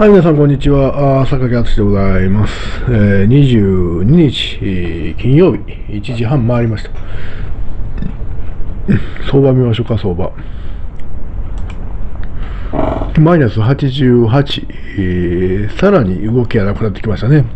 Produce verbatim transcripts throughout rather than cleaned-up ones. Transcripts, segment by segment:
はい、皆さん、こんにちは。あー坂木敦でございます。えー、にじゅうににち、えー金曜日、いちじはん回りました。相場見ましょうか、相場。マイナスはちじゅうはち、えーさらに動きがなくなってきましたね。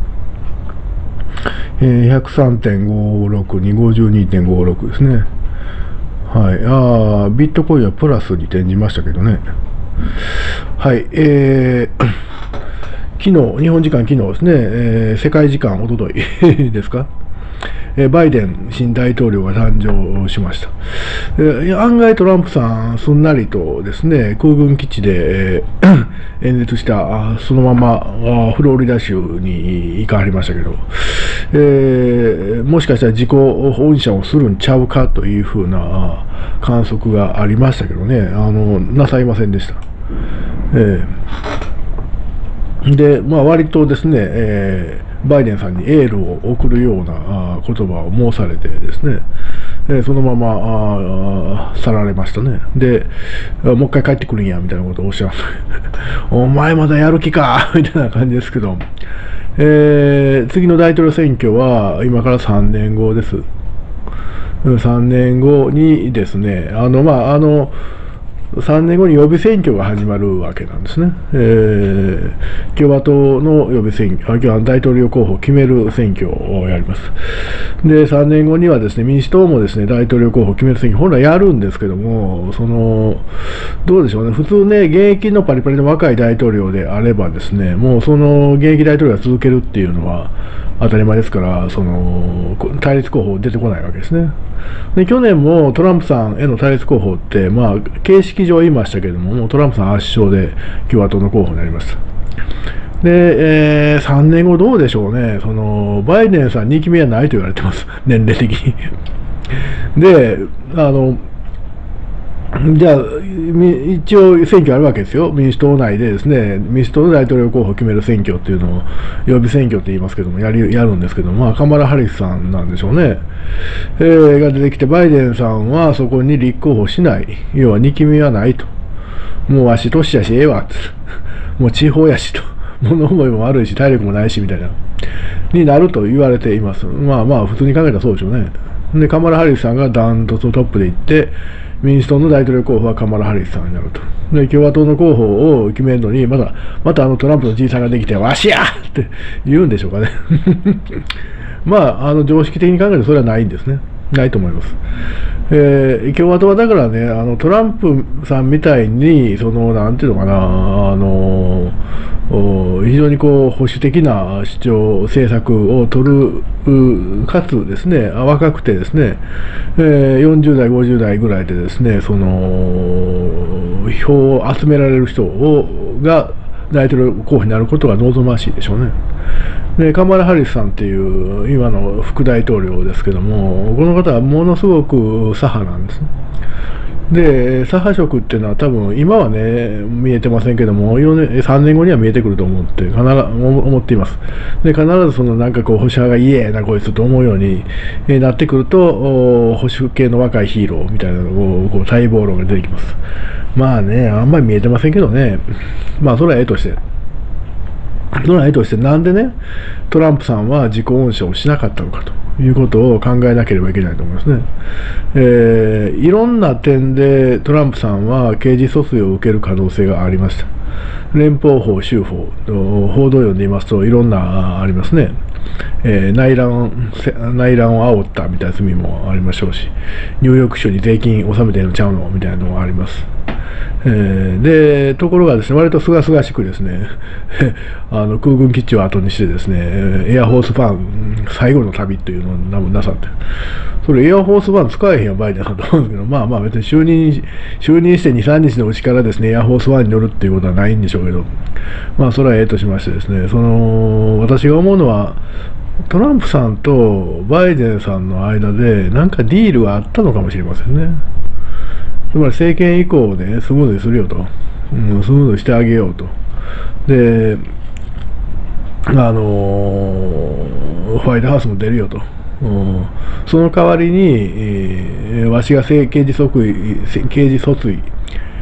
えー、ひゃくさんてんごろくに、ごじゅうにてんごろくですね。はい。あービットコインはプラスに転じましたけどね。はい。えー昨日、日本時間昨日ですね、えー世界時間おとといですか、えーバイデン新大統領が誕生しました。えー案外トランプさん、すんなりとですね、空軍基地で、えー演説した、あそのままあフロリダ州に行かはりましたけど、えーもしかしたら自己恩赦をするんちゃうかというふうな観測がありましたけどね、あのなさいませんでした。えーで、まあ、割とですね、えーバイデンさんにエールを送るようなあ言葉を申されてですね、えーそのままあ去られましたね。で、もう一回帰ってくるんやみたいなことをおっしゃって、お前まだやる気かみたいな感じですけど、えー次の大統領選挙は今からさんねんごです。さんねんごにですね、あの、まあ、あの、さんねんごに予備選挙が始まるわけなんですね。えー共和党の予備選挙、あ大統領候補を決める選挙をやります。で、さんねんごにはですね、民主党もですね、大統領候補を決める選挙、本来やるんですけども、その、どうでしょうね、普通ね、現役のパリパリの若い大統領であればですね、もうその現役大統領が続けるっていうのは当たり前ですから、その、対立候補出てこないわけですね。で、去年もトランプさんへの対立候補って、まあ、形式上言いましたけれども、もうトランプさん圧勝で共和党の候補になりました。で、えーさんねんごどうでしょうね、そのバイデンさんにきめはないと言われてます、年齢的に。で、あのじゃあ、一応選挙あるわけですよ、民主党内でですね、民主党の大統領候補を決める選挙っていうのを、予備選挙って言いますけども、やりやるんですけども、まあ、カマラ・ハリスさんなんでしょうね、えーが出てきて、バイデンさんはそこに立候補しない、要はにきめはないと、もうわし、年やし、ええわって、もう地方やしと、物思いも悪いし、体力もないしみたいな、になると言われています。まあまあ、普通に考えたらそうでしょうね。で、カマラ・ハリスさんがダントツトップでいって、民主党の大統領候補はカマラ・ハリスさんになると。で、共和党の候補を決めるのに、まだ、またあのトランプのじいさんができて、わしやって言うんでしょうかね。まあ、あの常識的に考えるとそれはないんですね。ないと思います。えー共和党はだからね、あのトランプさんみたいに、その、なんていうのかな、あの、お非常にこう保守的な主張、政策を取る、うかつですね、あ若くてですね、えーよんじゅう代、ごじゅう代ぐらいでですね、その、票を集められる人をが大統領候補になることが望ましいでしょうね。で、カマラ・ハリスさんっていう今の副大統領ですけども、この方はものすごく左派なんですね。で、左派色っていうのは多分今はね、見えてませんけども、よねんさんねんごには見えてくると思って、必ず思っています。で、必ずそのなんかこう、保守派がイエーなこいつと思うようになってくると、保守系の若いヒーローみたいなのを、こう待望論が出てきます。まあね、あんまり見えてませんけどね、まあそれはええとして。それはええとして、なんでね、トランプさんは自己恩赦をしなかったのかということを考えなければいけないと思いますね。えーいろんな点でトランプさんは刑事訴追を受ける可能性がありました。連邦法、州法、報道を読んでいますといろんなありますね。えー内乱、内乱を煽ったみたいな罪もありましょうし、ニューヨーク州に税金納めてるのちゃうのみたいなのがあります。えーで、ところがですね、割とすがすがしくですね、あの空軍基地を後にしてですね、エアフォースワン最後の旅というのをなさって、それエアフォースワン使えへんよ、バイデンさんと思うんですけど、まあまあ別に就任、就任してに、さんにちのうちからですね、エアフォースワンに乗るっていうことはないんでしょうけど、まあそれはええとしましてですね、その、私が思うのは、トランプさんとバイデンさんの間で、なんかディールがあったのかもしれませんね。つまり政権移行をね、スムーズにするよと、うん、スムーズにしてあげようと。で、あのーホワイトハウスも出るよと。うん、その代わりに、えーわしが刑事訴追、刑事訴追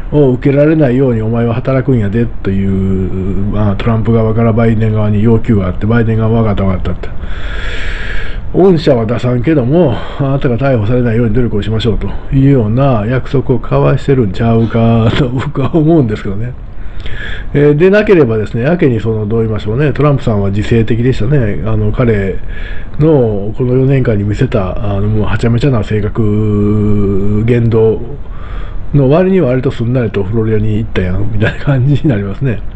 を受けられないようにお前は働くんやでという、まあ、トランプ側からバイデン側に要求があって、バイデン側は分かった分かったって。恩赦は出さんけども、あなたが逮捕されないように努力をしましょうというような約束を交わしてるんちゃうかと僕は思うんですけどね。えー、でなければですね、やけにそのどう言いましょうね、トランプさんは自制的でしたね。あの彼のこのよねんかんに見せたあのもうはちゃめちゃな性格言動の割には割とすんなりとフロリダに行ったやんみたいな感じになりますね。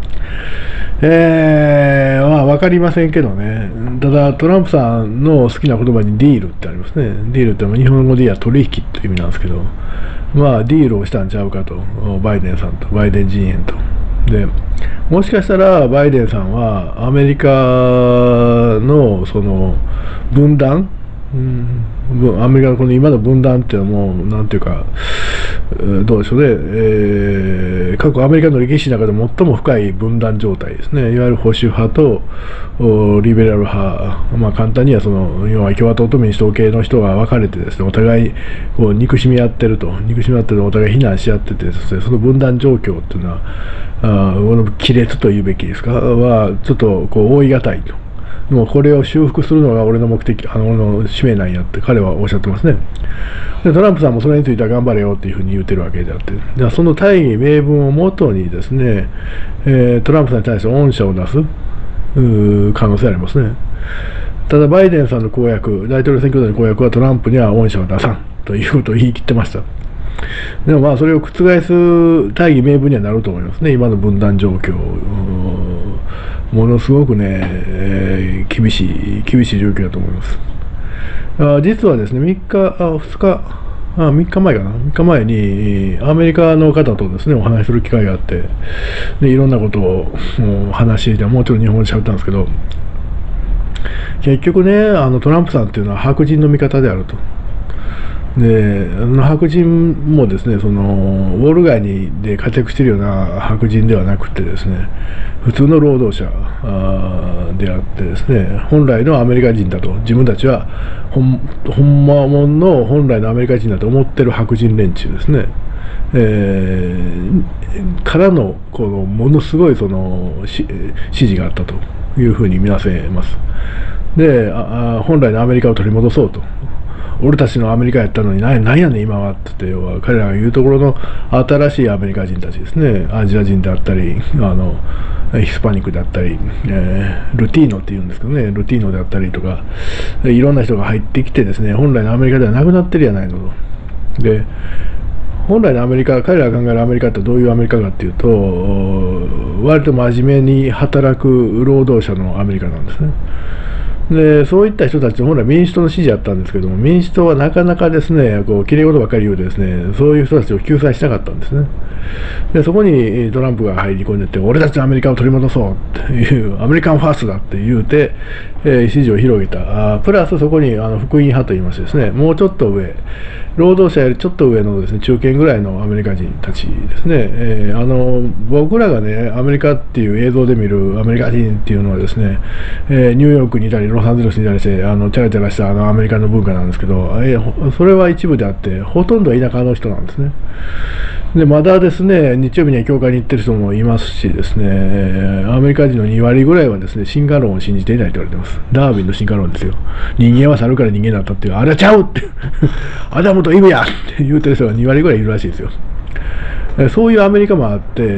えー、まあ分かりませんけどね。ただトランプさんの好きな言葉にディールってありますね。ディールって日本語で言えば取引っていう意味なんですけど、まあディールをしたんちゃうかと、バイデンさんとバイデン陣営と。でもしかしたらバイデンさんはアメリカのその分断、うん、アメリカのこの今の分断っていうのはもうなんていうか、どうでしょうね、えー、過去アメリカの歴史の中で最も深い分断状態ですね。いわゆる保守派とリベラル派、まあ、簡単にはその要は共和党と民主党系の人が分かれてですね、お互いこう憎しみ合ってると、憎しみ合ってる、お互い非難し合っててですね、その分断状況っていうのは、あこの亀裂というべきですかはちょっとこう覆い難いと。もうこれを修復するのが俺の目的、あの俺の使命なんやって彼はおっしゃってますね。でトランプさんもそれについては頑張れよっていうふうに言ってるわけであって、でその大義名分をもとにですね、えー、トランプさんに対して恩赦を出す可能性ありますね。ただバイデンさんの公約、大統領選挙での公約はトランプには恩赦を出さんということを言い切ってました。でもまあそれを覆す大義名分にはなると思いますね。今の分断状況、ものすごくね、えー、厳しい厳しい状況だと思います。あ実はですね、みっか、あふつか、あみっかまえかな、みっかまえにアメリカの方とですねお話しする機会があって、でいろんなことを話して、もうちょっと日本語で喋ったんですけど、結局ね、あのトランプさんっていうのは白人の味方であると。であの白人もですね、そのウォール街にで活躍しているような白人ではなくてですね、普通の労働者であってですね、本来のアメリカ人だと、自分たちはほんほんまもんの本来のアメリカ人だと思ってる白人連中ですね、えー、からのこのものすごいその支持があったというふうに見なせます。であ本来のアメリカを取り戻そうと。俺たちのアメリカやったのに何やねん今はって言って、要は彼らが言うところの新しいアメリカ人たちですね、アジア人であったり、あのヒスパニックであったり、えー、ルティーノっていうんですけどね、ルティーノであったりとか、いろんな人が入ってきてですね、本来のアメリカではなくなってるやないのと。で本来のアメリカ、彼らが考えるアメリカってどういうアメリカかっていうと、割と真面目に働く労働者のアメリカなんですね。でそういった人たち、本来民主党の支持だったんですけども、民主党はなかなかですね、こうきれい事ばっかり言うてですね、そういう人たちを救済しなかったんですね。でそこにトランプが入り込んでって、俺たちのアメリカを取り戻そうっていう、アメリカンファーストだって言うて、えー、支持を広げた。あプラスそこにあの福音派といいましてですね、もうちょっと上、労働者よりちょっと上のですね、中堅ぐらいのアメリカ人たちですね、えー、あの僕らがね、アメリカっていう映像で見るアメリカ人っていうのはですね、えー、ニューヨークにいたり、ロサンゼルスにいたりして、あのチャラチャラしたあのアメリカの文化なんですけど、えー、それは一部であって、ほとんどは田舎の人なんですね。でまだですね、日曜日には教会に行ってる人もいますしですね、えー、アメリカ人のにわりぐらいはですね、進化論を信じていないと言われてます。ダーウィンの進化論ですよ。人間は猿から人間だったっていう、あれはちゃうってアダムとイブやって言うてる人がにわりぐらいいるらしいですよ。そういうアメリカもあって、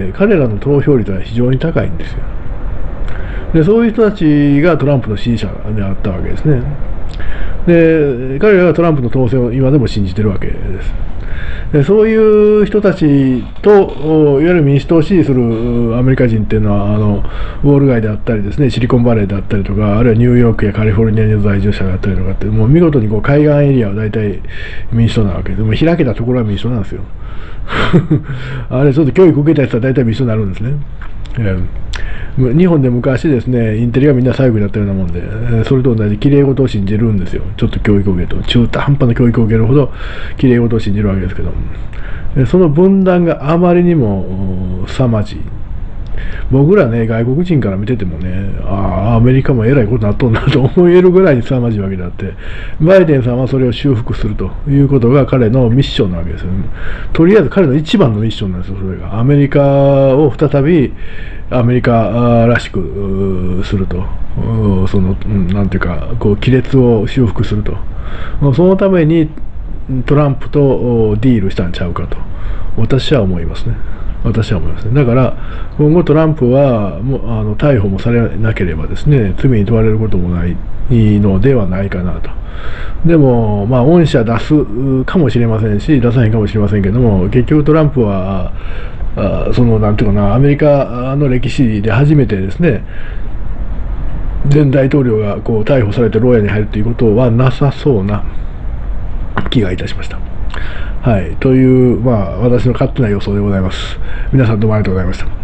彼らの投票率は非常に高いんですよ。でそういう人たちがトランプの支持者であったわけですね。で彼らがトランプの当選を今でも信じてるわけです。でそういう人たちといわゆる民主党を支持するアメリカ人っていうのは、あのウォール街であったりですね、シリコンバレーであったりとか、あるいはニューヨークやカリフォルニアの在住者であったりとかって、もう見事にこう海岸エリアは大体民主党なわけで、もう開けたところは民主党なんですよあれちょっと教育受けたやつは大体民主党になるんですね。えー、日本で昔ですね、インテリがみんな最後になったようなもんで、えー、それと同じきれい事を信じるんですよ。ちょっと教育を受けると、中途半端な教育を受けるほどきれい事を信じるわけですけども、えー、その分断があまりにも凄まじい。 僕らね、外国人から見ててもね、ああ、アメリカもえらいことになっとんなと思えるぐらいに凄まじいわけであって、バイデンさんはそれを修復するということが彼のミッションなわけですよね。とりあえず彼の一番のミッションなんですよ、それが。アメリカを再びアメリカらしくすると、その、なんていうか、こう亀裂を修復すると、そのためにトランプとディールしたんちゃうかと、私は思いますね。私は思いますね。だから、今後トランプはもうあの逮捕もされなければですね、罪に問われることもないのではないかなと。でも、まあ、恩赦出すかもしれませんし、出さへんかもしれませんけども、結局トランプは、あその、なんていうかな、アメリカの歴史で初めてですね、前大統領がこう逮捕されて牢屋に入るということはなさそうな気がいたしました。はい。という、まあ、私の勝手な予想でございます。皆さんどうもありがとうございました。